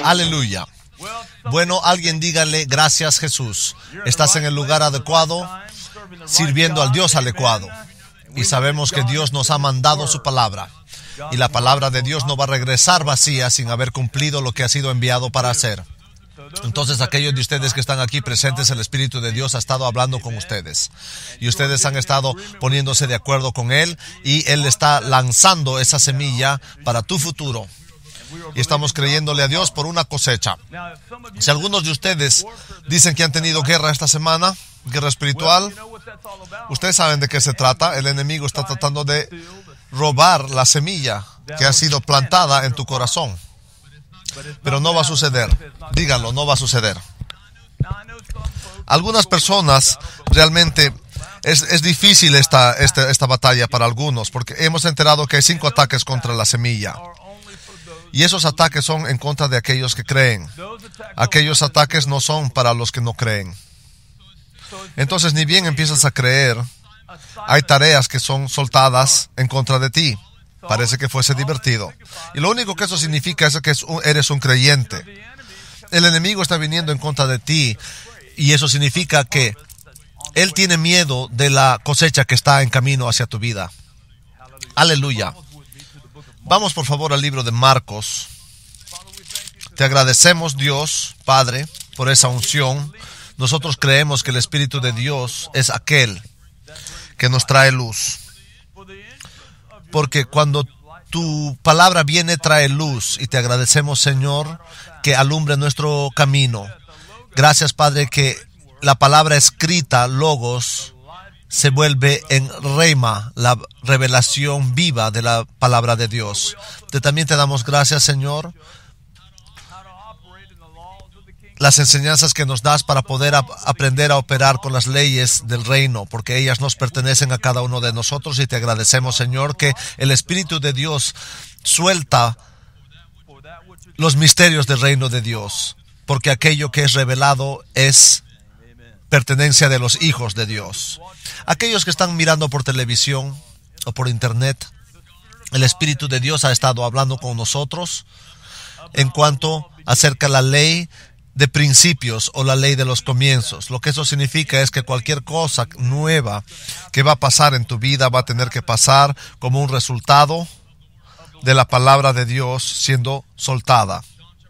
Aleluya. Bueno, alguien dígale: gracias, Jesús. Estás en el lugar adecuado, sirviendo al Dios adecuado. Y sabemos que Dios nos ha mandado su palabra. Y la palabra de Dios no va a regresar vacía sin haber cumplido lo que ha sido enviado para hacer. Entonces, aquellos de ustedes que están aquí presentes, el Espíritu de Dios ha estado hablando con ustedes. Y ustedes han estado poniéndose de acuerdo con Él. Y Él está lanzando esa semilla para tu futuro. Y estamos creyéndole a Dios por una cosecha. Si algunos de ustedes dicen que han tenido guerra esta semana, guerra espiritual, ustedes saben de qué se trata. El enemigo está tratando de robar la semilla que ha sido plantada en tu corazón. Pero no va a suceder. Díganlo, no va a suceder. Algunas personas realmente es difícil esta batalla para algunos, porque hemos enterado que hay 5 ataques contra la semilla. Y esos ataques son en contra de aquellos que creen. Aquellos ataques no son para los que no creen. Entonces, ni bien empiezas a creer, hay tareas que son soltadas en contra de ti. Parece que fuese divertido. Y lo único que eso significa es que eres un creyente. El enemigo está viniendo en contra de ti. Y eso significa que él tiene miedo de la cosecha que está en camino hacia tu vida. Aleluya. Vamos por favor al libro de Marcos. Te agradecemos, Dios, Padre, por esa unción. Nosotros creemos que el Espíritu de Dios es aquel que nos trae luz. Porque cuando tu palabra viene, trae luz. Y te agradecemos, Señor, que alumbre nuestro camino. Gracias, Padre, que la palabra escrita, logos, se vuelve en rema, la revelación viva de la palabra de Dios. También te damos gracias, Señor, las enseñanzas que nos das para poder aprender a operar con las leyes del reino, porque ellas nos pertenecen a cada uno de nosotros. Y te agradecemos, Señor, que el Espíritu de Dios suelta los misterios del reino de Dios, porque aquello que es revelado es pertenencia de los hijos de Dios. Aquellos que están mirando por televisión o por internet, el Espíritu de Dios ha estado hablando con nosotros en cuanto acerca la ley de principios o la ley de los comienzos. Lo que eso significa es que cualquier cosa nueva que va a pasar en tu vida va a tener que pasar como un resultado de la palabra de Dios siendo soltada.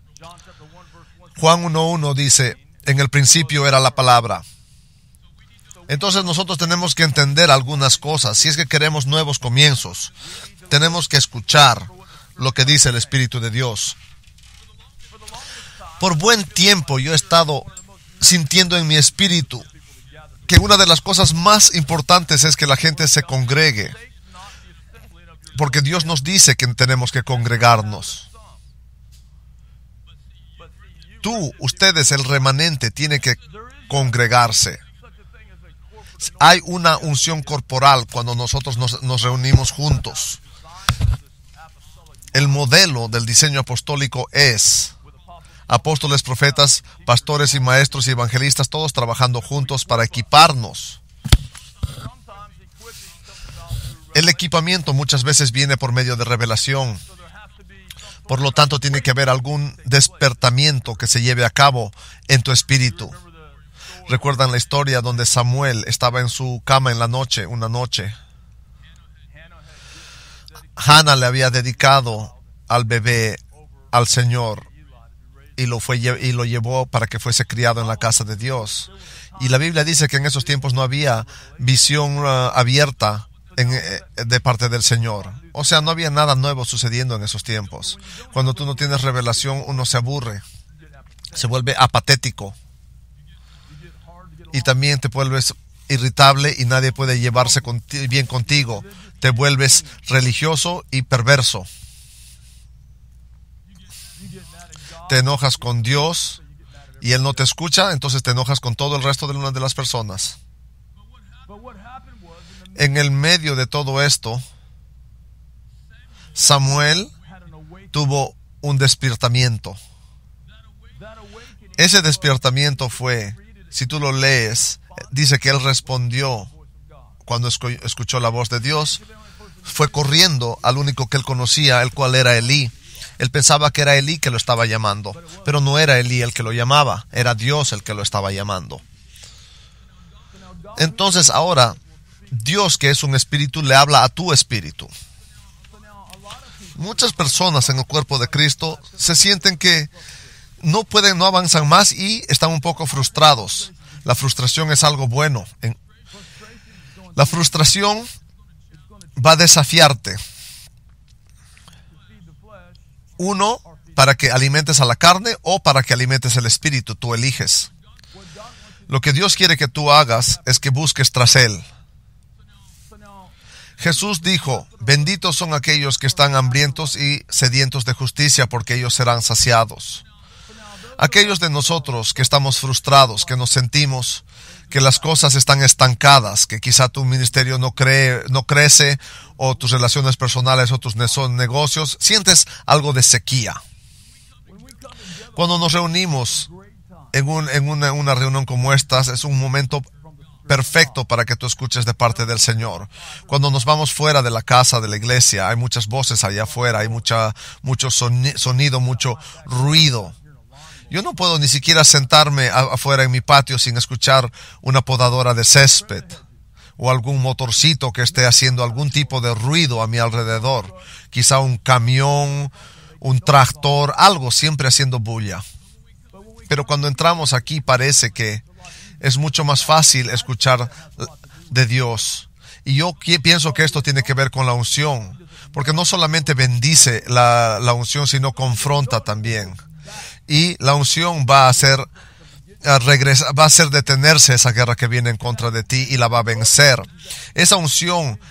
Juan 1:1 dice: en el principio era la palabra. Entonces nosotros tenemos que entender algunas cosas. Si es que queremos nuevos comienzos, tenemos que escuchar lo que dice el Espíritu de Dios. Por buen tiempo yo he estado sintiendo en mi espíritu que una de las cosas más importantes es que la gente se congregue. Porque Dios nos dice que tenemos que congregarnos. Ustedes, el remanente, tiene que congregarse. Hay una unción corporal cuando nosotros nos reunimos juntos. El modelo del diseño apostólico es apóstoles, profetas, pastores y maestros y evangelistas, todos trabajando juntos para equiparnos. El equipamiento muchas veces viene por medio de revelación. Por lo tanto, tiene que haber algún despertamiento que se lleve a cabo en tu espíritu. ¿Recuerdan la historia donde Samuel estaba en su cama en la noche, una noche? Hannah le había dedicado al bebé al Señor y lo llevó para que fuese criado en la casa de Dios. Y la Biblia dice que en esos tiempos no había visión abierta de parte del Señor. O sea, no había nada nuevo sucediendo en esos tiempos. Cuando tú no tienes revelación, uno se aburre, se vuelve apatético. Y también te vuelves irritable y nadie puede llevarse bien contigo. Te vuelves religioso y perverso. Te enojas con Dios y Él no te escucha, entonces te enojas con todo el resto de las personas. En el medio de todo esto, Samuel tuvo un despertamiento. Ese despertamiento fue, si tú lo lees, dice que él respondió cuando escuchó la voz de Dios. Fue corriendo al único que él conocía, el cual era Elí. Él pensaba que era Elí que lo estaba llamando, pero no era Elí el que lo llamaba, era Dios el que lo estaba llamando. Entonces ahora, Dios, que es un espíritu, le habla a tu espíritu. Muchas personas en el cuerpo de Cristo se sienten que no avanzan más y están un poco frustrados. La frustración es algo bueno. La frustración va a desafiarte. Uno, para que alimentes a la carne o para que alimentes el espíritu, tú eliges. Lo que Dios quiere que tú hagas es que busques tras Él. Jesús dijo, benditos son aquellos que están hambrientos y sedientos de justicia, porque ellos serán saciados. Aquellos de nosotros que estamos frustrados, que nos sentimos que las cosas están estancadas, que quizá tu ministerio no crece, o tus relaciones personales o tus negocios, sientes algo de sequía. Cuando nos reunimos en una reunión como esta, es un momento perfecto para que tú escuches de parte del Señor. Cuando nos vamos fuera de la casa, de la iglesia, hay muchas voces allá afuera, hay mucho sonido, mucho ruido. Yo no puedo ni siquiera sentarme afuera en mi patio sin escuchar una podadora de césped o algún motorcito que esté haciendo algún tipo de ruido a mi alrededor. Quizá un camión, un tractor, algo siempre haciendo bulla. Pero cuando entramos aquí parece que es mucho más fácil escuchar de Dios. Y yo pienso que esto tiene que ver con la unción, porque no solamente bendice la unción, sino confronta también. Y la unción va a hacer detenerse esa guerra que viene en contra de ti y la va a vencer. Esa unción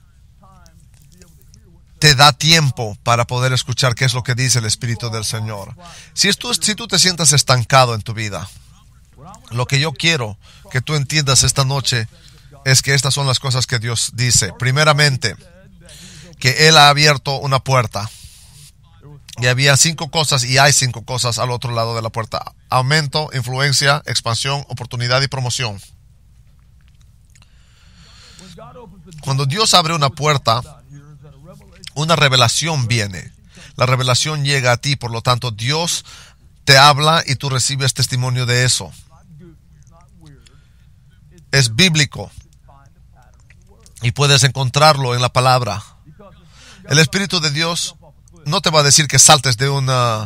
te da tiempo para poder escuchar qué es lo que dice el Espíritu del Señor. Si tú te sientas estancado en tu vida, lo que yo quiero que tú entiendas esta noche es que estas son las cosas que Dios dice. Primeramente, que Él ha abierto una puerta. Y había 5 cosas y hay 5 cosas al otro lado de la puerta. Aumento, influencia, expansión, oportunidad y promoción. Cuando Dios abre una puerta, una revelación viene. La revelación llega a ti, por lo tanto Dios te habla y tú recibes testimonio de eso. Es bíblico y puedes encontrarlo en la palabra. El Espíritu de Dios no te va a decir que saltes no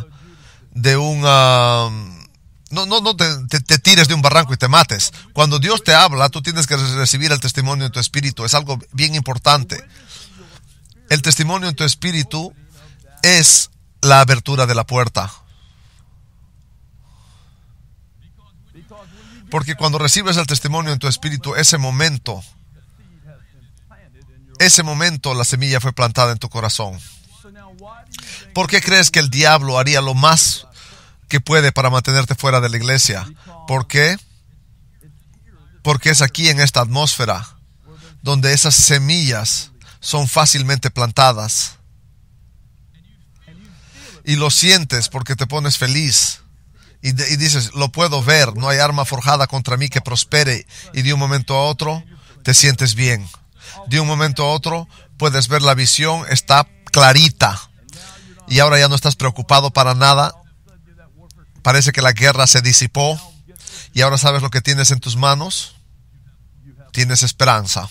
te tires de un barranco y te mates. Cuando Dios te habla, tú tienes que recibir el testimonio en tu espíritu. Es algo bien importante. El testimonio en tu espíritu es la abertura de la puerta. Porque cuando recibes el testimonio en tu espíritu, ese momento la semilla fue plantada en tu corazón. ¿Por qué crees que el diablo haría lo más que puede para mantenerte fuera de la iglesia? ¿Por qué? Porque es aquí en esta atmósfera donde esas semillas son fácilmente plantadas. Y lo sientes porque te pones feliz. Y dices, lo puedo ver, no hay arma forjada contra mí que prospere. Y de un momento a otro te sientes bien. De un momento a otro puedes ver la visión, está clarita. Y ahora ya no estás preocupado para nada. Parece que la guerra se disipó. Y ahora sabes lo que tienes en tus manos. Tienes esperanza.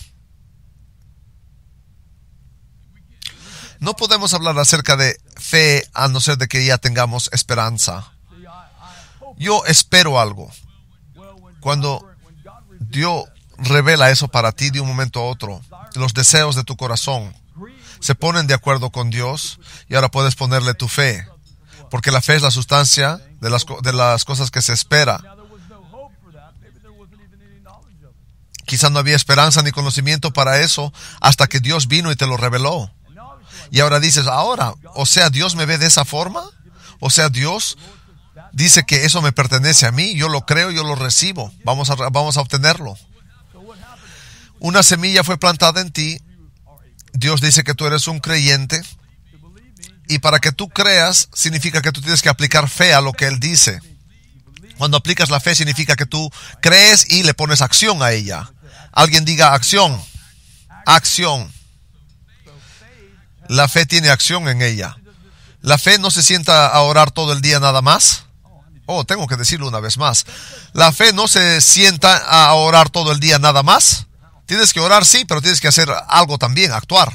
No podemos hablar acerca de fe a no ser de que ya tengamos esperanza. Yo espero algo. Cuando Dios revela eso para ti de un momento a otro, los deseos de tu corazón se ponen de acuerdo con Dios y ahora puedes ponerle tu fe. Porque la fe es la sustancia de las cosas que se espera. Quizá no había esperanza ni conocimiento para eso hasta que Dios vino y te lo reveló. Y ahora dices, o sea, Dios me ve de esa forma. O sea, Dios dice que eso me pertenece a mí. Yo lo creo, yo lo recibo. Vamos a obtenerlo. Una semilla fue plantada en ti. Dios dice que tú eres un creyente. Y para que tú creas, significa que tú tienes que aplicar fe a lo que Él dice. Cuando aplicas la fe, significa que tú crees y le pones acción a ella. Alguien diga acción. Acción. La fe tiene acción en ella. La fe no se sienta a orar todo el día nada más. Oh, tengo que decirlo una vez más. La fe no se sienta a orar todo el día nada más. Tienes que orar, sí, pero tienes que hacer algo también, actuar.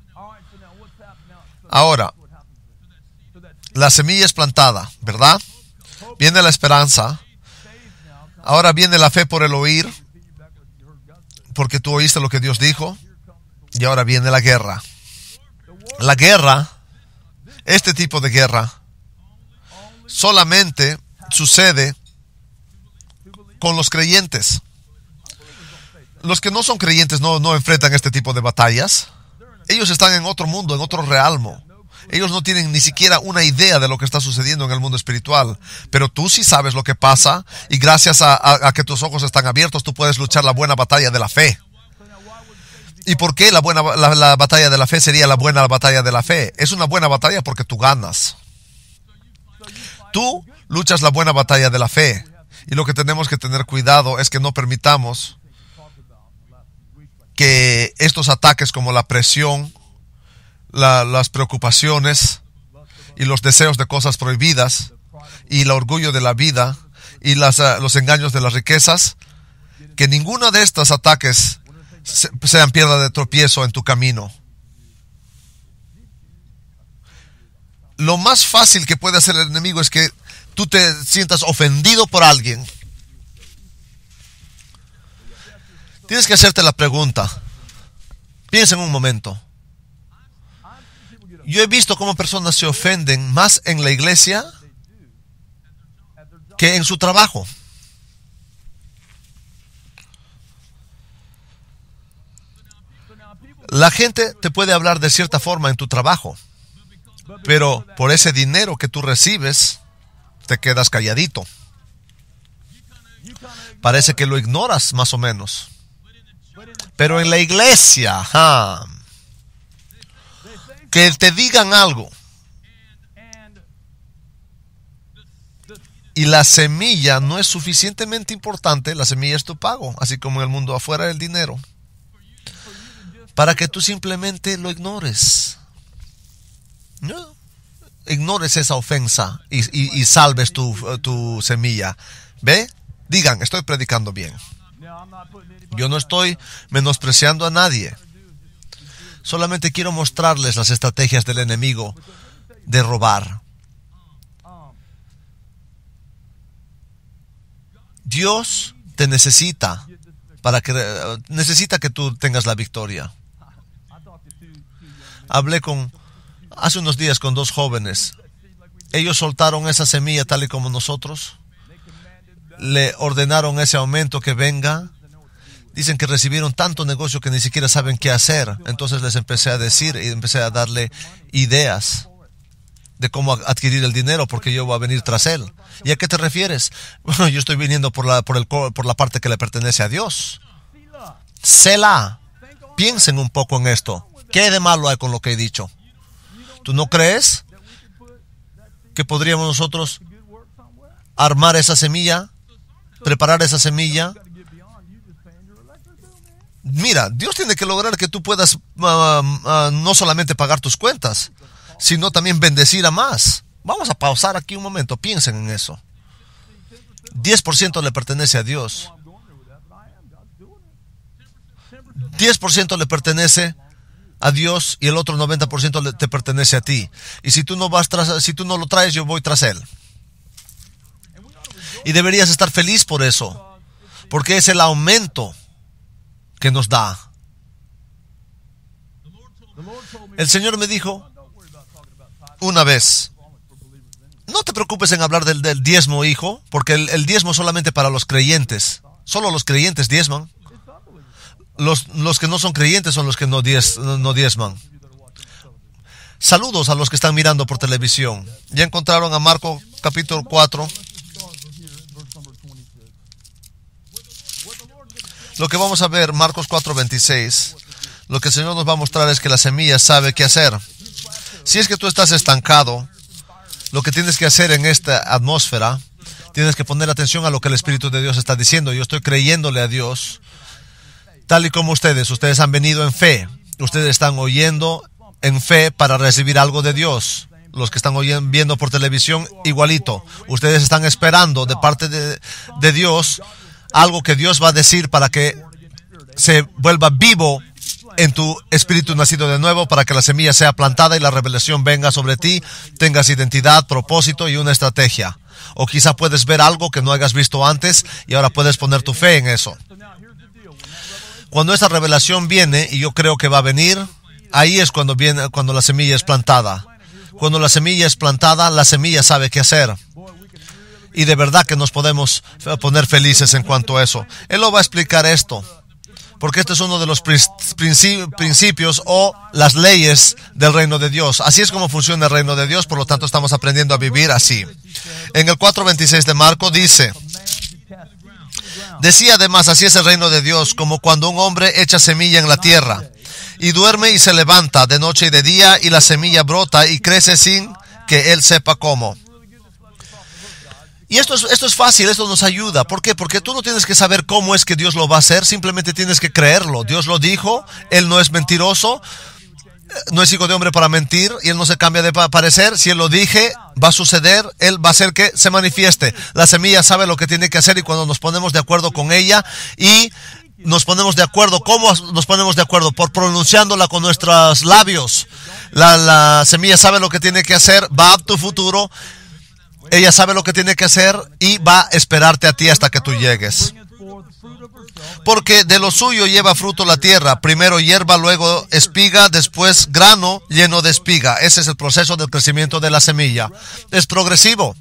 Ahora, la semilla es plantada, ¿verdad? Viene la esperanza. Ahora viene la fe por el oír, porque tú oíste lo que Dios dijo. Y ahora viene la guerra. La guerra, este tipo de guerra, solamente sucede con los creyentes. Los que no son creyentes no enfrentan este tipo de batallas. Ellos están en otro mundo, en otro realmo. Ellos no tienen ni siquiera una idea de lo que está sucediendo en el mundo espiritual. Pero tú sí sabes lo que pasa, y gracias a que tus ojos están abiertos, tú puedes luchar la buena batalla de la fe. ¿Y por qué la batalla de la fe sería la buena batalla de la fe? Es una buena batalla porque tú ganas. Tú luchas la buena batalla de la fe. Y lo que tenemos que tener cuidado es que no permitamos que estos ataques como la presión, las preocupaciones y los deseos de cosas prohibidas y el orgullo de la vida y los engaños de las riquezas, que ninguno de estos ataques sean piedra de tropiezo en tu camino. Lo más fácil que puede hacer el enemigo es que tú te sientas ofendido por alguien. Tienes que hacerte la pregunta. Piensa en un momento. Yo he visto cómo personas se ofenden más en la iglesia que en su trabajo. La gente te puede hablar de cierta forma en tu trabajo, pero por ese dinero que tú recibes, te quedas calladito. Parece que lo ignoras más o menos. Pero en la iglesia, que te digan algo, y la semilla no es suficientemente importante, la semilla es tu pago, así como en el mundo afuera el dinero, para que tú simplemente lo ignores. No, ignores esa ofensa y salves tu semilla. ¿Ve? Digan, estoy predicando bien. Yo no estoy menospreciando a nadie. Solamente quiero mostrarles las estrategias del enemigo de robar. Dios te necesita necesita que tú tengas la victoria. Hablé hace unos días con dos jóvenes. Ellos soltaron esa semilla tal y como nosotros. Le ordenaron ese aumento que venga. Dicen que recibieron tanto negocio que ni siquiera saben qué hacer. Entonces les empecé a decir y empecé a darle ideas de cómo adquirir el dinero, porque yo voy a venir tras él. ¿Y a qué te refieres? Bueno, yo estoy viniendo por la parte que le pertenece a Dios. Selah. Piensen un poco en esto. ¿Qué de malo hay con lo que he dicho? ¿Tú no crees que podríamos nosotros armar esa semilla, preparar esa semilla? Mira, Dios tiene que lograr que tú puedas no solamente pagar tus cuentas, sino también bendecir a más. Vamos a pausar aquí un momento, piensen en eso. 10% le pertenece a Dios. 10% le pertenece a Dios y el otro 90% te pertenece a ti. Y si tú no lo traes, yo voy tras él. Y deberías estar feliz por eso, porque es el aumento que nos da. El Señor me dijo una vez: no te preocupes en hablar del diezmo, hijo, porque el diezmo es solamente para los creyentes. Solo los creyentes diezman. Los que no son creyentes son los que no diezman. Saludos a los que están mirando por televisión. Ya encontraron a Marcos capítulo 4. Lo que vamos a ver, Marcos 4:26, lo que el Señor nos va a mostrar es que la semilla sabe qué hacer. Si es que tú estás estancado, lo que tienes que hacer en esta atmósfera, tienes que poner atención a lo que el Espíritu de Dios está diciendo. Yo estoy creyéndole a Dios, tal y como ustedes han venido en fe. Ustedes están oyendo en fe para recibir algo de Dios. los que están viendo por televisión, igualito. Ustedes están esperando de parte de Dios algo que Dios va a decir para que se vuelva vivo en tu espíritu nacido de nuevo, para que la semilla sea plantada y la revelación venga sobre ti, tengas identidad, propósito y una estrategia. O quizá puedes ver algo que no hayas visto antes y ahora puedes poner tu fe en eso. Cuando esa revelación viene, y yo creo que va a venir, ahí es cuando la semilla es plantada. Cuando la semilla es plantada, la semilla sabe qué hacer. Y de verdad que nos podemos poner felices en cuanto a eso. Él lo va a explicar esto, porque este es uno de los principios o las leyes del reino de Dios. Así es como funciona el reino de Dios, por lo tanto estamos aprendiendo a vivir así. En el 4:26 de Marco dice: decía además, así es el reino de Dios, como cuando un hombre echa semilla en la tierra, y duerme y se levanta de noche y de día, y la semilla brota y crece sin que él sepa cómo. Y esto es fácil, esto nos ayuda. ¿Por qué? Porque tú no tienes que saber cómo es que Dios lo va a hacer, simplemente tienes que creerlo. Dios lo dijo, Él no es mentiroso, no es hijo de hombre para mentir, y Él no se cambia de parecer. Si Él lo dije, va a suceder, Él va a hacer que se manifieste. La semilla sabe lo que tiene que hacer, y cuando nos ponemos de acuerdo con ella, y nos ponemos de acuerdo, ¿cómo nos ponemos de acuerdo? Por pronunciándola con nuestros labios. La semilla sabe lo que tiene que hacer, va a tu futuro. Ella sabe lo que tiene que hacer y va a esperarte a ti hasta que tú llegues. Porque de lo suyo lleva fruto la tierra, primero hierba, luego espiga, después grano lleno de espiga. Ese es el proceso del crecimiento de la semilla. Es progresivo.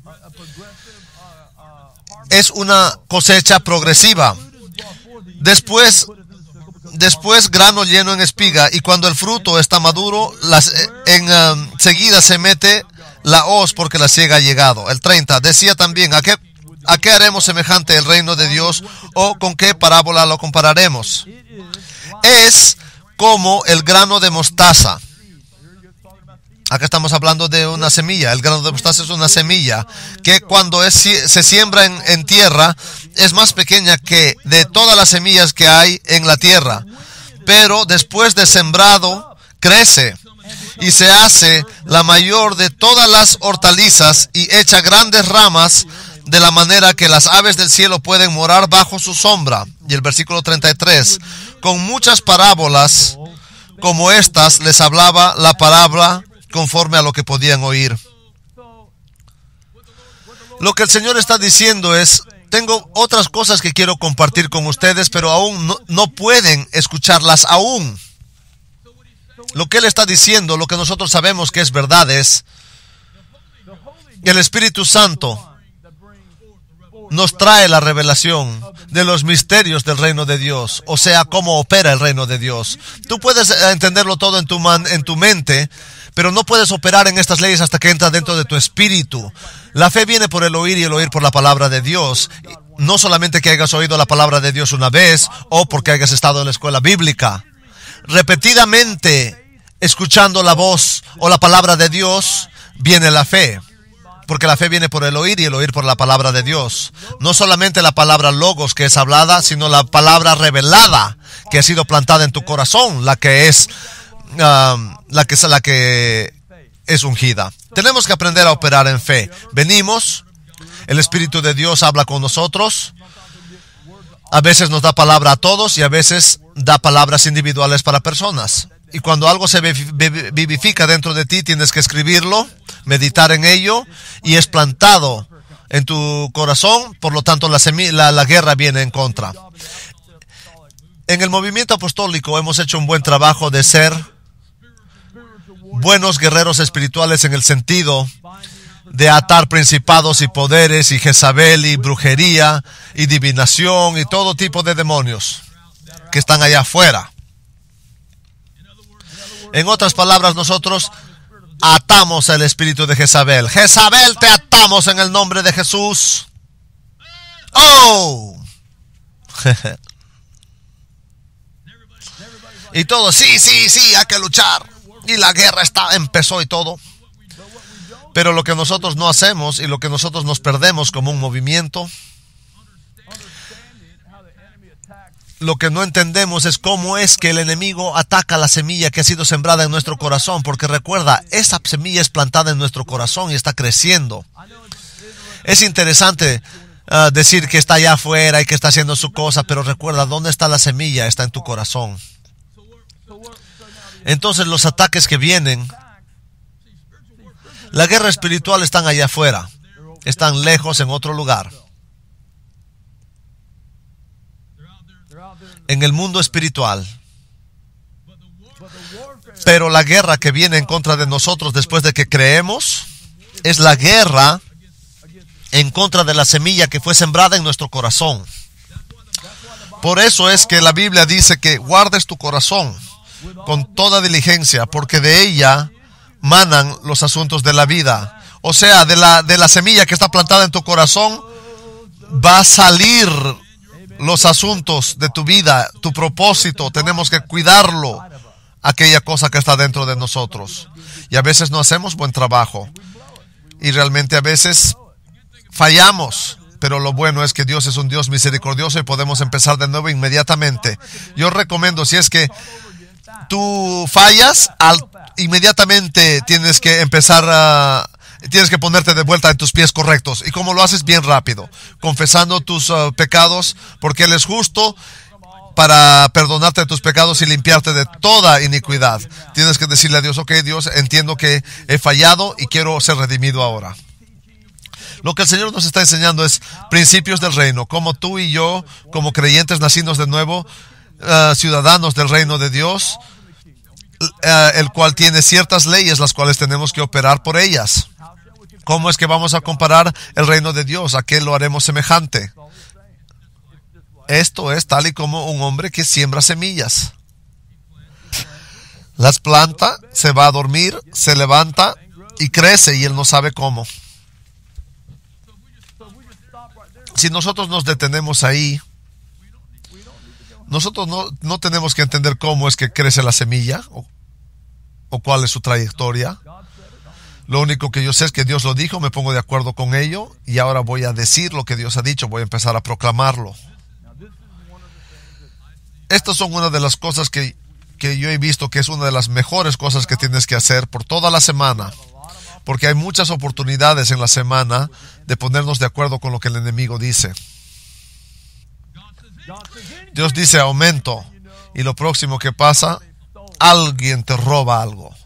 Es una cosecha progresiva. Después grano lleno en espiga, y cuando el fruto está maduro, enseguida se mete la hoz, porque la siega ha llegado. El 30, decía también, ¿a qué haremos semejante el reino de Dios? ¿O con qué parábola lo compararemos? Es como el grano de mostaza. Acá estamos hablando de una semilla. El grano de mostaza es una semilla que cuando se siembra en tierra es más pequeña que de todas las semillas que hay en la tierra. Pero después de sembrado, crece y se hace la mayor de todas las hortalizas y echa grandes ramas, de la manera que las aves del cielo pueden morar bajo su sombra. Y el versículo 33, con muchas parábolas como estas les hablaba la palabra conforme a lo que podían oír. Lo que el Señor está diciendo es: tengo otras cosas que quiero compartir con ustedes, pero aún no pueden escucharlas aún. Lo que Él está diciendo, lo que nosotros sabemos que es verdad, es que el Espíritu Santo nos trae la revelación de los misterios del reino de Dios, o sea, cómo opera el reino de Dios. Tú puedes entenderlo todo en tu mente, pero no puedes operar en estas leyes hasta que entra dentro de tu espíritu. La fe viene por el oír, y el oír por la palabra de Dios. No solamente que hayas oído la palabra de Dios una vez, o porque hayas estado en la escuela bíblica. Repetidamente escuchando la voz o la palabra de Dios, viene la fe. Porque la fe viene por el oír, y el oír por la palabra de Dios. No solamente la palabra logos que es hablada, sino la palabra revelada que ha sido plantada en tu corazón, la que es ungida. Tenemos que aprender a operar en fe. Venimos, el Espíritu de Dios habla con nosotros. A veces nos da palabra a todos, y a veces da palabras individuales para personas. Y cuando algo se vivifica dentro de ti, tienes que escribirlo, meditar en ello, y es plantado en tu corazón. Por lo tanto, la guerra viene en contra. En el movimiento apostólico hemos hecho un buen trabajo de ser buenos guerreros espirituales, en el sentido de atar principados y poderes y Jezabel y brujería y divinación y todo tipo de demonios que están allá afuera. En otras palabras, nosotros atamos el espíritu de Jezabel. Jezabel, te atamos en el nombre de Jesús. ¡Oh! Y todo, sí, hay que luchar. Y la guerra empezó y todo. Pero lo que nosotros no hacemos, y lo que nosotros nos perdemos como un movimiento, lo que no entendemos es cómo es que el enemigo ataca la semilla que ha sido sembrada en nuestro corazón, porque recuerda, esa semilla es plantada en nuestro corazón y está creciendo. Es interesante decir que está allá afuera y que está haciendo su cosa, pero recuerda, ¿dónde está la semilla? Está en tu corazón. Entonces los ataques que vienen, la guerra espiritual, están allá afuera, están lejos en otro lugar. En el mundo espiritual. Pero la guerra que viene en contra de nosotros después de que creemos es la guerra en contra de la semilla que fue sembrada en nuestro corazón. Por eso es que la Biblia dice que guardes tu corazón con toda diligencia, porque de ella manan los asuntos de la vida. O sea, de la semilla que está plantada en tu corazón va a salir los asuntos de tu vida, tu propósito. Tenemos que cuidarlo, aquella cosa que está dentro de nosotros. Y a veces no hacemos buen trabajo. Y realmente a veces fallamos. Pero lo bueno es que Dios es un Dios misericordioso y podemos empezar de nuevo inmediatamente. Yo recomiendo, si es que tú fallas, inmediatamente tienes que empezar tienes que ponerte de vuelta en tus pies correctos. ¿Y cómo lo haces? Bien rápido, confesando tus pecados, porque Él es justo para perdonarte tus pecados y limpiarte de toda iniquidad. Tienes que decirle a Dios: ok, Dios, entiendo que he fallado y quiero ser redimido ahora. Lo que el Señor nos está enseñando es principios del reino, como tú y yo, como creyentes nacidos de nuevo, ciudadanos del reino de Dios, el cual tiene ciertas leyes las cuales tenemos que operar por ellas. ¿Cómo es que vamos a comparar el reino de Dios? ¿A qué lo haremos semejante? Esto es tal y como un hombre que siembra semillas. Las planta, se va a dormir, se levanta y crece, y él no sabe cómo. Si nosotros nos detenemos ahí, nosotros no tenemos que entender cómo es que crece la semilla o cuál es su trayectoria. Lo único que yo sé es que Dios lo dijo, me pongo de acuerdo con ello y ahora voy a decir lo que Dios ha dicho, voy a empezar a proclamarlo. Estas son una de las cosas que yo he visto que es una de las mejores cosas que tienes que hacer por toda la semana, porque hay muchas oportunidades en la semana de ponernos de acuerdo con lo que el enemigo dice. Dios dice aumento, y lo próximo que pasa, alguien te roba algo.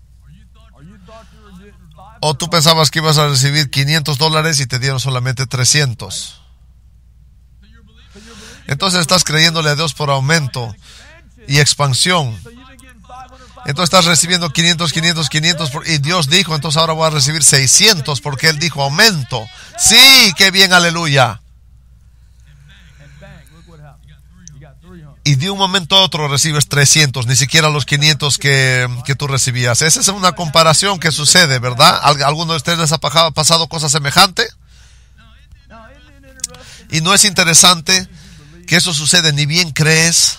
O tú pensabas que ibas a recibir $500 y te dieron solamente 300. Entonces estás creyéndole a Dios por aumento y expansión. Entonces estás recibiendo 500 y Dios dijo, entonces ahora voy a recibir 600 porque Él dijo aumento. Sí, qué bien, aleluya. Y de un momento a otro recibes 300, ni siquiera los 500 que tú recibías. Esa es una comparación que sucede, ¿verdad? ¿Alguno de ustedes les ha pasado cosa semejante? Y no es interesante que eso sucede, ni bien crees.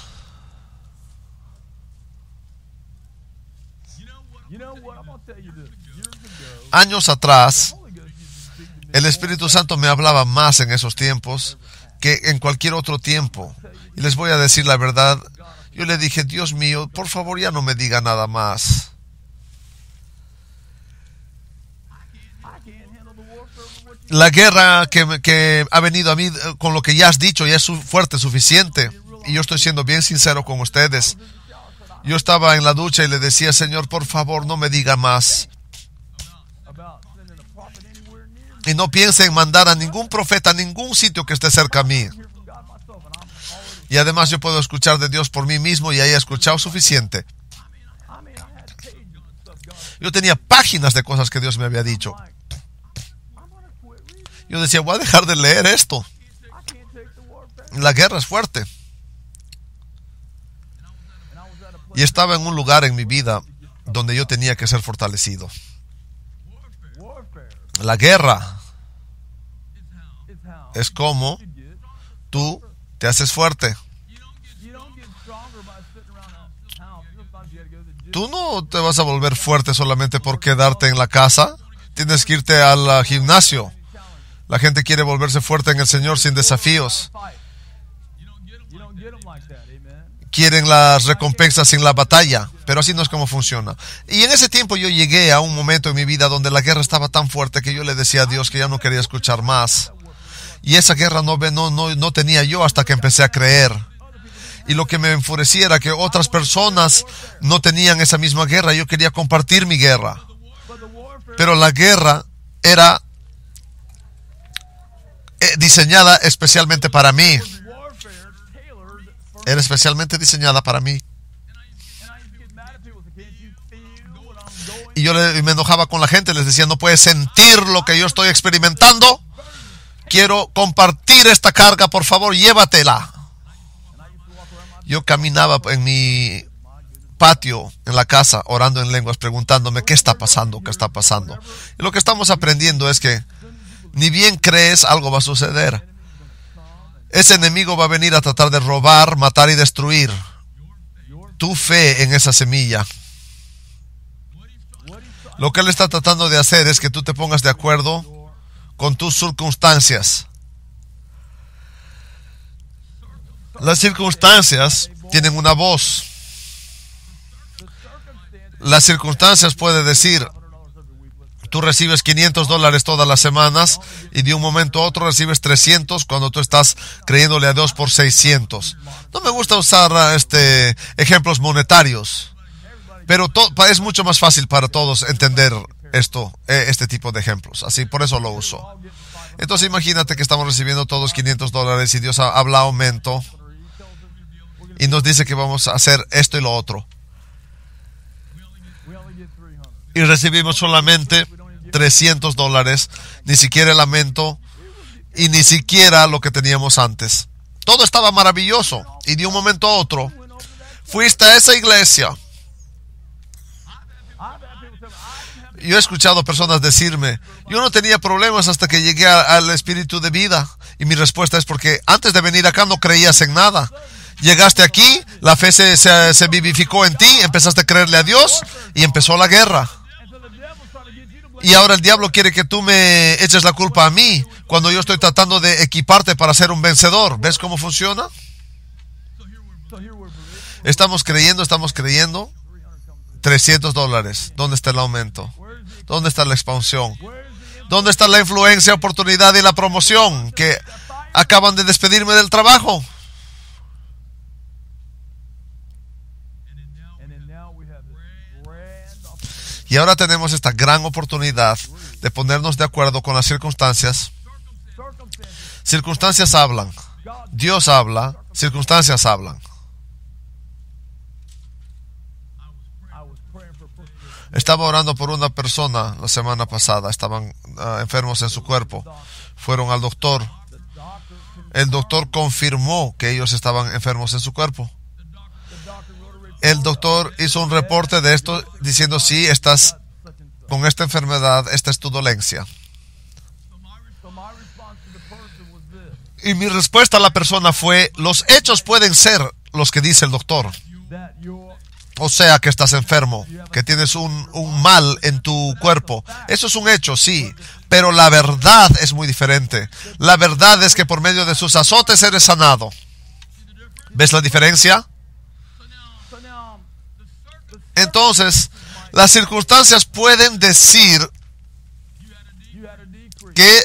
Años atrás, el Espíritu Santo me hablaba más en esos tiempos que en cualquier otro tiempo. Y les voy a decir la verdad, yo le dije: Dios mío, por favor ya no me diga nada más. La guerra que ha venido a mí con lo que ya has dicho ya es fuerte, suficiente. Y yo estoy siendo bien sincero con ustedes. Yo estaba en la ducha y le decía: Señor, por favor no me diga más. Y no piense en mandar a ningún profeta a ningún sitio que esté cerca a mí. Y además yo puedo escuchar de Dios por mí mismo y haya escuchado suficiente. Yo tenía páginas de cosas que Dios me había dicho. Yo decía: voy a dejar de leer esto. La guerra es fuerte. Y estaba en un lugar en mi vida donde yo tenía que ser fortalecido. La guerra es como tú te haces fuerte. Tú no te vas a volver fuerte solamente por quedarte en la casa. Tienes que irte al gimnasio. La gente quiere volverse fuerte en el Señor sin desafíos. quieren las recompensas sin la batalla, pero así no es como funciona. Y en ese tiempo yo llegué a un momento en mi vida donde la guerra estaba tan fuerte que yo le decía a Dios que ya no quería escuchar más. Y esa guerra no tenía yo hasta que empecé a creer. Y lo que me enfurecía era que otras personas no tenían esa misma guerra. Yo quería compartir mi guerra. Pero la guerra era diseñada especialmente para mí. Era especialmente diseñada para mí. Y yo me enojaba con la gente. Les decía, no puedes sentir lo que yo estoy experimentando. Quiero compartir esta carga, por favor, llévatela. Yo caminaba en mi patio, en la casa, orando en lenguas, preguntándome, ¿qué está pasando? ¿Qué está pasando? Y lo que estamos aprendiendo es que ni bien crees, algo va a suceder. Ese enemigo va a venir a tratar de robar, matar y destruir tu fe en esa semilla. Lo que él está tratando de hacer es que tú te pongas de acuerdo con tus circunstancias. Las circunstancias tienen una voz. Las circunstancias pueden decir, tú recibes $500 todas las semanas y de un momento a otro recibes 300 cuando tú estás creyéndole a Dios por 600. No me gusta usar ejemplos monetarios, pero es mucho más fácil para todos entender este tipo de ejemplos. Así, por eso lo uso. Entonces imagínate que estamos recibiendo todos $500 y Dios habla aumento y nos dice que vamos a hacer esto y lo otro. Y recibimos solamente $300, ni siquiera el aumento y ni siquiera lo que teníamos antes. Todo estaba maravilloso y de un momento a otro fuiste a esa iglesia. Yo he escuchado personas decirme, yo no tenía problemas hasta que llegué al espíritu de vida. Y mi respuesta es porque antes de venir acá no creías en nada. Llegaste aquí, la fe se vivificó en ti, empezaste a creerle a Dios y empezó la guerra. Y ahora el diablo quiere que tú me eches la culpa a mí cuando yo estoy tratando de equiparte para ser un vencedor. ¿Ves cómo funciona? Estamos creyendo. $300. ¿Dónde está el aumento? ¿Dónde está la expansión? ¿Dónde está la influencia, oportunidad y la promoción? Que acaban de despedirme del trabajo. Y ahora tenemos esta gran oportunidad de ponernos de acuerdo con las circunstancias. Circunstancias hablan. Dios habla. Circunstancias hablan. Estaba orando por una persona la semana pasada. Estaban enfermos en su cuerpo. Fueron al doctor. El doctor confirmó que ellos estaban enfermos en su cuerpo. El doctor hizo un reporte de esto diciendo, sí, estás con esta enfermedad, esta es tu dolencia. Y mi respuesta a la persona fue, los hechos pueden ser los que dice el doctor. O sea, que estás enfermo, que tienes un mal en tu cuerpo. Eso es un hecho, sí, pero la verdad es muy diferente. La verdad es que por medio de sus azotes eres sanado. ¿Ves la diferencia? Entonces, las circunstancias pueden decir que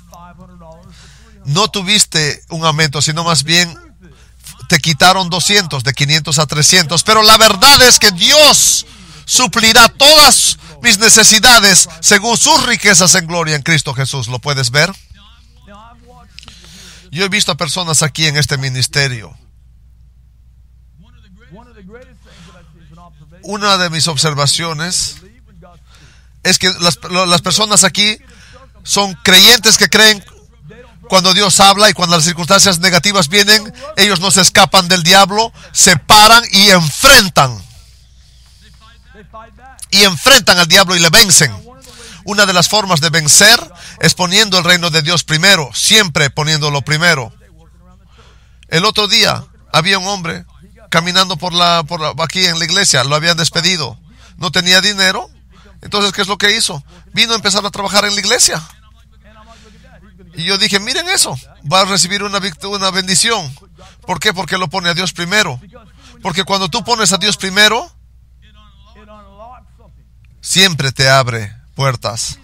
no tuviste un aumento, sino más bien te quitaron 200, de 500 a 300. Pero la verdad es que Dios suplirá todas mis necesidades según sus riquezas en gloria en Cristo Jesús. ¿Lo puedes ver? Yo he visto a personas aquí en este ministerio. Una de mis observaciones es que las personas aquí son creyentes que creen cuando Dios habla, y cuando las circunstancias negativas vienen, ellos no se escapan del diablo, se paran y enfrentan al diablo y le vencen. Una de las formas de vencer es poniendo el reino de Dios primero, siempre poniéndolo primero. El otro día había un hombre caminando aquí en la iglesia, lo habían despedido, no tenía dinero. Entonces, ¿qué es lo que hizo? Vino a empezar a trabajar en la iglesia. Y yo dije, miren eso, va a recibir una bendición. ¿Por qué? Porque lo pone a Dios primero. Porque cuando tú pones a Dios primero, siempre te abre puertas.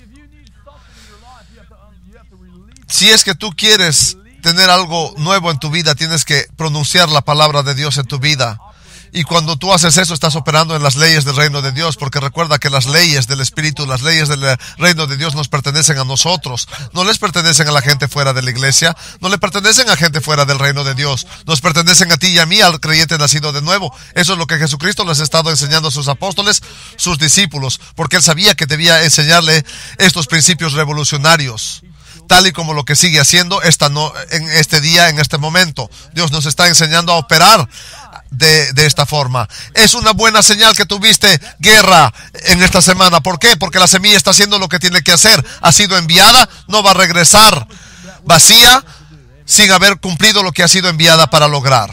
Si es que tú quieres tener algo nuevo en tu vida, tienes que pronunciar la palabra de Dios en tu vida. Y cuando tú haces eso, estás operando en las leyes del reino de Dios, porque recuerda que las leyes del Espíritu, las leyes del reino de Dios nos pertenecen a nosotros. No les pertenecen a la gente fuera de la iglesia, no le pertenecen a gente fuera del reino de Dios. Nos pertenecen a ti y a mí, al creyente nacido de nuevo. Eso es lo que Jesucristo les ha estado enseñando a sus apóstoles, sus discípulos, porque Él sabía que debía enseñarle estos principios revolucionarios, tal y como lo que sigue haciendo en este día, en este momento. Dios nos está enseñando a operar de esta forma. Es una buena señal que tuviste guerra en esta semana. ¿Por qué? Porque la semilla está haciendo lo que tiene que hacer. Ha sido enviada, no va a regresar vacía sin haber cumplido lo que ha sido enviada para lograr.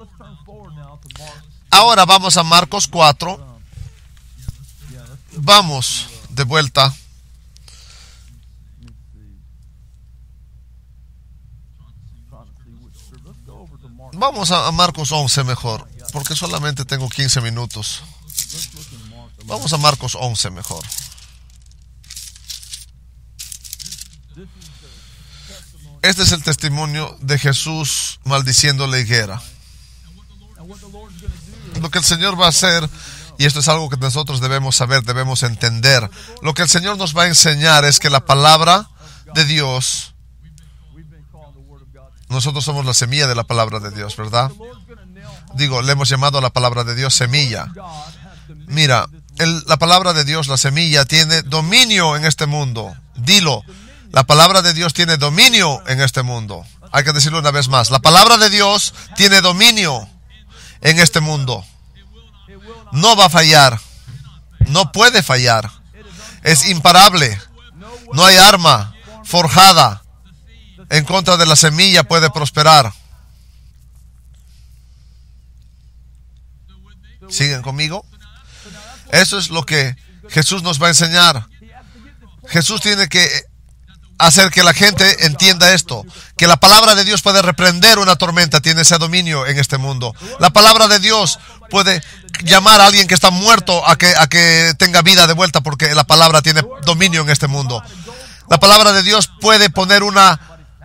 Ahora vamos a Marcos 4. Vamos de vuelta. Vamos a Marcos 11 mejor, porque solamente tengo 15 minutos. Vamos a Marcos 11 mejor. Este es el testimonio de Jesús maldiciendo la higuera. Lo que el Señor va a hacer, y esto es algo que nosotros debemos saber, debemos entender. Lo que el Señor nos va a enseñar es que la palabra de Dios, nosotros somos la semilla de la palabra de Dios, ¿verdad? Le hemos llamado a la palabra de Dios semilla. Mira, la palabra de Dios, la semilla, tiene dominio en este mundo. Dilo, la palabra de Dios tiene dominio en este mundo. Hay que decirlo una vez más. La palabra de Dios tiene dominio en este mundo. No va a fallar. No puede fallar. Es imparable. No hay arma forjada en contra de la semilla puede prosperar. ¿Siguen conmigo? Eso es lo que Jesús nos va a enseñar. Jesús tiene que hacer que la gente entienda esto, que la palabra de Dios puede reprender una tormenta, tiene ese dominio en este mundo. La palabra de Dios puede llamar a alguien que está muerto a que tenga vida de vuelta, porque la palabra tiene dominio en este mundo. La palabra de Dios puede poner una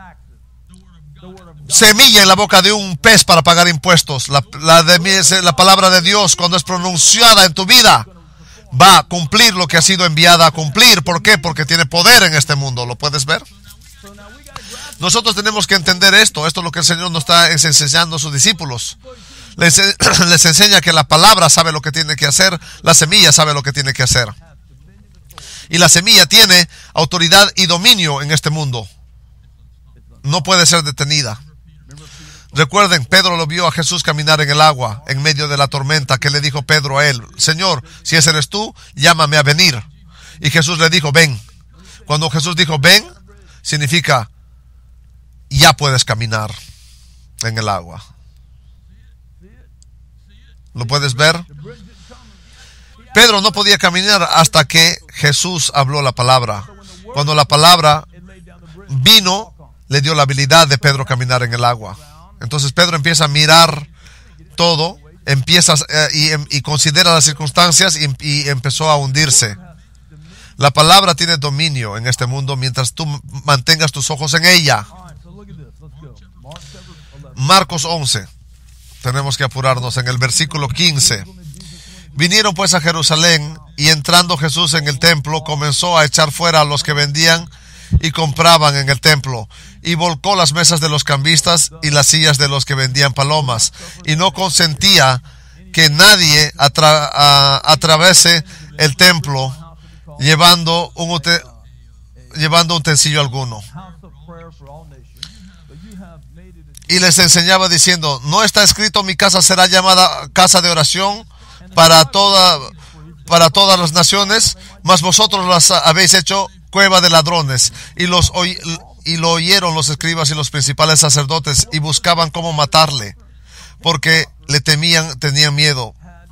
semilla en la boca de un pez para pagar impuestos. La palabra de Dios, cuando es pronunciada en tu vida, va a cumplir lo que ha sido enviada a cumplir. ¿Por qué? Porque tiene poder en este mundo. ¿Lo puedes ver? Nosotros tenemos que entender esto. Esto es lo que el Señor nos está enseñando a sus discípulos. Les enseña que la palabra sabe lo que tiene que hacer, la semilla sabe lo que tiene que hacer. Y la semilla tiene autoridad y dominio en este mundo. No puede ser detenida. Recuerden, Pedro lo vio a Jesús caminar en el agua en medio de la tormenta. ¿Qué le dijo Pedro a él? Señor, si ese eres tú, llámame a venir. Y Jesús le dijo, ven. Cuando Jesús dijo ven, significa ya puedes caminar en el agua. ¿Lo puedes ver? Pedro no podía caminar hasta que Jesús habló la palabra. Cuando la palabra vino, le dio la habilidad de Pedro caminar en el agua. Entonces Pedro empieza a mirar todo, y considera las circunstancias y empezó a hundirse. La palabra tiene dominio en este mundo mientras tú mantengas tus ojos en ella. Marcos 11. Tenemos que apurarnos en el versículo 15. Vinieron pues a Jerusalén, y entrando Jesús en el templo, comenzó a echar fuera a los que vendían y compraban en el templo, y volcó las mesas de los cambistas y las sillas de los que vendían palomas, y no consentía que nadie atravese el templo llevando utensilio alguno. Y les enseñaba diciendo, ¿no está escrito, mi casa será llamada casa de oración para todas las naciones? Mas vosotros las habéis hecho cueva de ladrones. Y lo oyeron los escribas y los principales sacerdotes, y buscaban cómo matarle, porque le tenían miedo.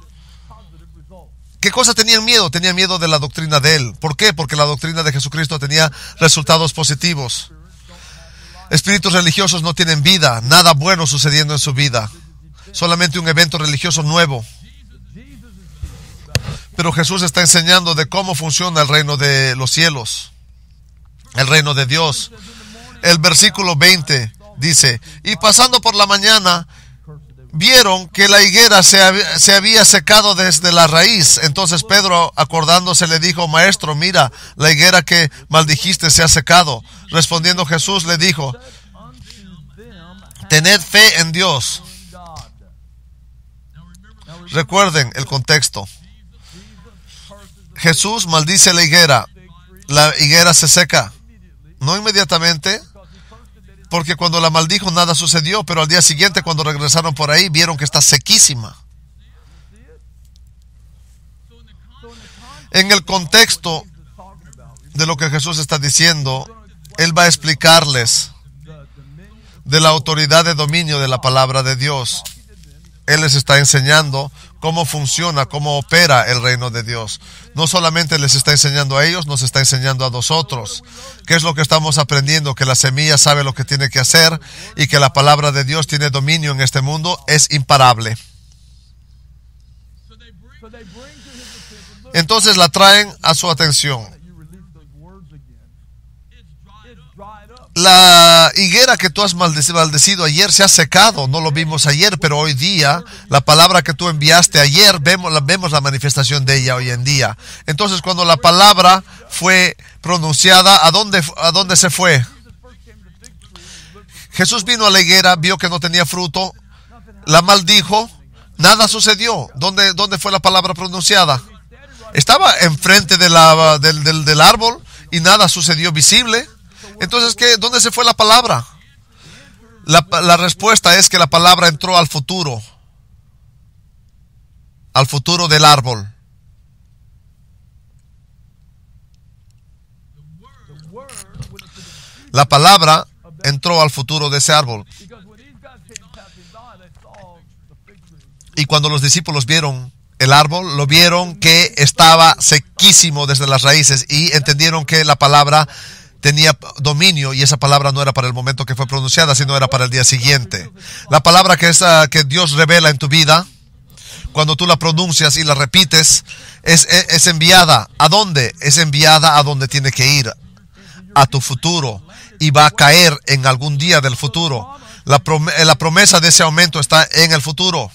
¿Qué cosa tenían miedo? Tenían miedo de la doctrina de él. ¿Por qué? Porque la doctrina de Jesucristo tenía resultados positivos. Espíritus religiosos no tienen vida, nada bueno sucediendo en su vida. Solamente un evento religioso nuevo. Pero Jesús está enseñando de cómo funciona el reino de los cielos, el reino de Dios. El versículo 20 dice: y pasando por la mañana, vieron que la higuera se había secado desde la raíz. Entonces Pedro, acordándose, le dijo: maestro, mira, la higuera que maldijiste se ha secado. Respondiendo Jesús le dijo: tened fe en Dios. Recuerden el contexto. Jesús maldice la higuera se seca. No inmediatamente, porque cuando la maldijo nada sucedió, pero al día siguiente, cuando regresaron por ahí, vieron que está sequísima. En el contexto de lo que Jesús está diciendo, Él va a explicarles de la autoridad de dominio de la palabra de Dios. Él les está enseñando cómo funciona, cómo opera el reino de Dios. No solamente les está enseñando a ellos, nos está enseñando a nosotros. ¿Qué es lo que estamos aprendiendo? Que la semilla sabe lo que tiene que hacer y que la palabra de Dios tiene dominio en este mundo, es imparable. Entonces la traen a su atención. La higuera que tú has maldecido ayer se ha secado. No lo vimos ayer, pero hoy día, la palabra que tú enviaste ayer, vemos la manifestación de ella hoy en día. Entonces, cuando la palabra fue pronunciada, ¿a dónde se fue? Jesús vino a la higuera, vio que no tenía fruto, la maldijo, nada sucedió. ¿Dónde fue la palabra pronunciada? Estaba enfrente del árbol y nada sucedió visible. Entonces, ¿dónde se fue la palabra? La respuesta es que la palabra entró al futuro del árbol. La palabra entró al futuro de ese árbol. Y cuando los discípulos vieron el árbol, lo vieron que estaba sequísimo desde las raíces y entendieron que la palabra tenía dominio, y esa palabra no era para el momento que fue pronunciada, sino era para el día siguiente. La palabra que Dios revela en tu vida, cuando tú la pronuncias y la repites, es enviada. ¿A dónde? Es enviada a donde tiene que ir, a tu futuro, y va a caer en algún día del futuro. La promesa de ese aumento está en el futuro.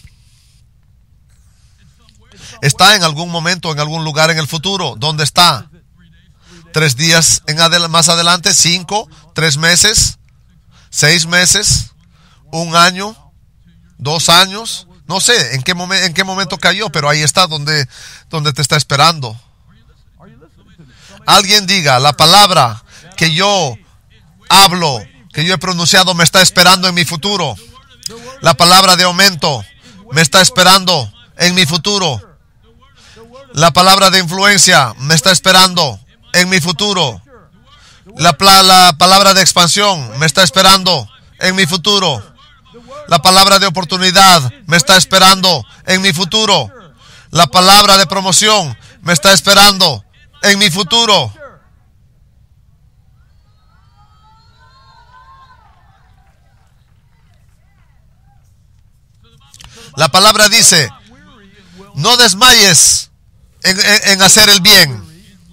Está en algún momento, en algún lugar en el futuro. ¿Dónde está? 3 días más adelante, 5, 3 meses, 6 meses, 1 año, 2 años. No sé en qué momento cayó, pero ahí está donde te está esperando. Alguien diga: la palabra que yo hablo, que yo he pronunciado, me está esperando en mi futuro. La palabra de aumento me está esperando en mi futuro. La palabra de influencia me está esperando en mi futuro. La palabra de expansión me está esperando en mi futuro. La palabra de oportunidad me está esperando en mi futuro. La palabra de promoción me está esperando en mi futuro. La palabra dice: no desmayes en hacer el bien,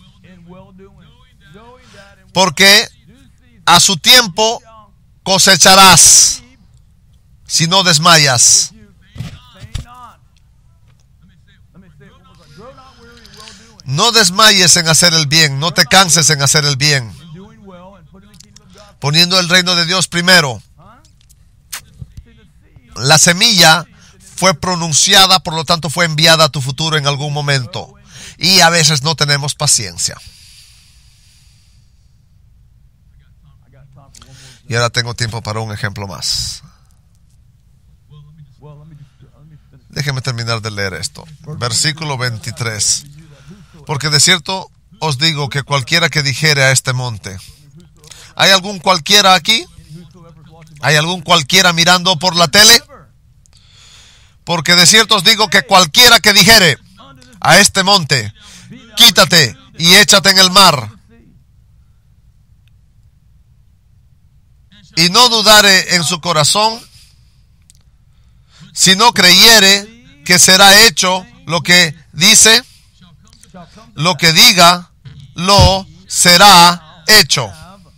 porque a su tiempo cosecharás si no desmayas. No desmayes en hacer el bien, no te canses en hacer el bien, poniendo el reino de Dios primero. La semilla fue pronunciada, por lo tanto fue enviada a tu futuro en algún momento. Y a veces no tenemos paciencia. Y ahora tengo tiempo para un ejemplo más. Déjeme terminar de leer esto. Versículo 23. Porque de cierto os digo que cualquiera que dijere a este monte. ¿Hay algún cualquiera aquí? ¿Hay algún cualquiera mirando por la tele? Porque de cierto os digo que cualquiera que dijere a este monte: quítate y échate en el mar, y no dudare en su corazón, si no creyere que será hecho lo que dice, lo que diga, lo será hecho.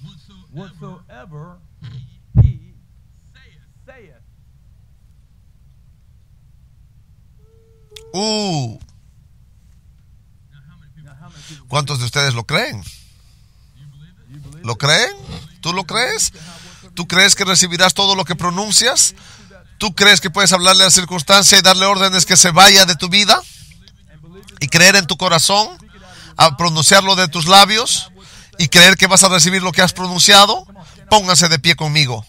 ¿Cuántos de ustedes lo creen? ¿Lo creen? ¿Tú lo crees? ¿Tú crees que recibirás todo lo que pronuncias? ¿Tú crees que puedes hablarle a la circunstancia y darle órdenes que se vaya de tu vida? ¿Y creer en tu corazón? ¿A pronunciarlo de tus labios? ¿Y creer que vas a recibir lo que has pronunciado? Pónganse de pie conmigo.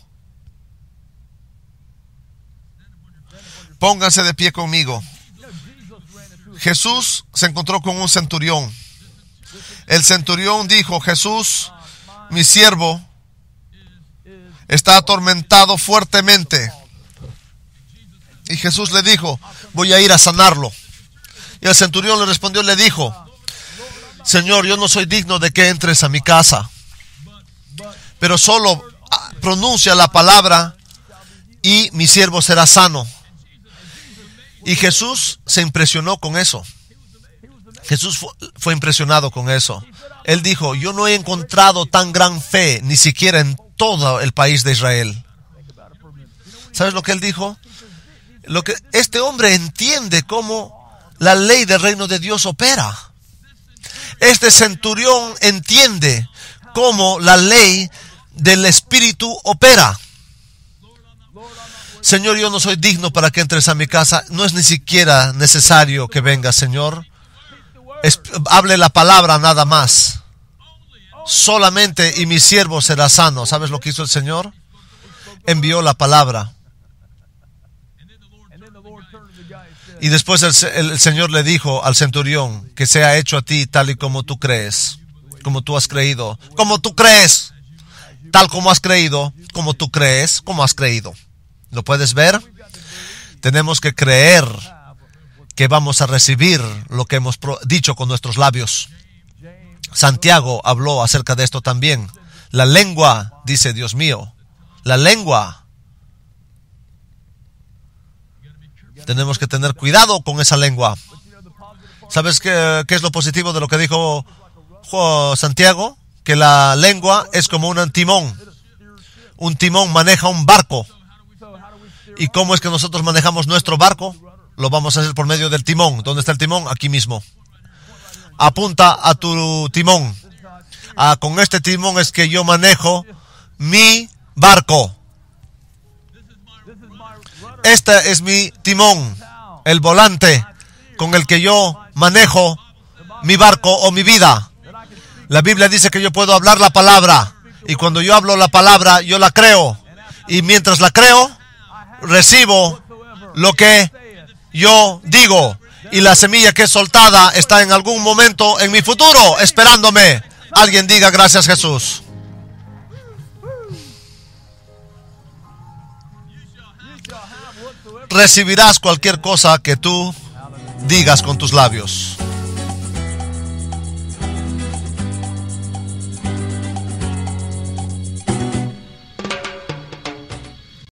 Pónganse de pie conmigo. Jesús se encontró con un centurión. El centurión dijo: Jesús, mi siervo está atormentado fuertemente. Y Jesús le dijo: voy a ir a sanarlo. Y el centurión le respondió, le dijo: Señor, yo no soy digno de que entres a mi casa, pero solo pronuncia la palabra y mi siervo será sano. Y Jesús se impresionó con eso. Jesús fue impresionado con eso. Él dijo: yo no he encontrado tan gran fe ni siquiera en todo el país de Israel. ¿Sabes lo que él dijo? Este hombre entiende cómo la ley del reino de Dios opera. Este centurión entiende cómo la ley del Espíritu opera. Señor, yo no soy digno para que entres a mi casa. No es ni siquiera necesario que vengas, Señor. Hable la palabra nada más. Solamente y mi siervo será sano. ¿Sabes lo que hizo el Señor? Envió la palabra. Y después el Señor le dijo al centurión: que sea hecho a ti tal y como tú crees, como tú has creído, como tú crees, tal como has creído, como tú crees, como has creído. ¿Lo puedes ver? Tenemos que creer que vamos a recibir lo que hemos dicho con nuestros labios. Santiago habló acerca de esto también. La lengua, dice, Dios mío, la lengua. Tenemos que tener cuidado con esa lengua. ¿Sabes qué es lo positivo de lo que dijo Santiago? Que la lengua es como un timón. Un timón maneja un barco. ¿Y cómo es que nosotros manejamos nuestro barco? Lo vamos a hacer por medio del timón. ¿Dónde está el timón? Aquí mismo. Apunta a tu timón. Con este timón es que yo manejo mi barco. Este es mi timón, el volante con el que yo manejo mi barco o mi vida. La Biblia dice que yo puedo hablar la palabra, y cuando yo hablo la palabra, yo la creo, y mientras la creo, recibo lo que yo digo, y la semilla que es soltada está en algún momento en mi futuro esperándome. Alguien diga: gracias, Jesús. Recibirás cualquier cosa que tú digas con tus labios.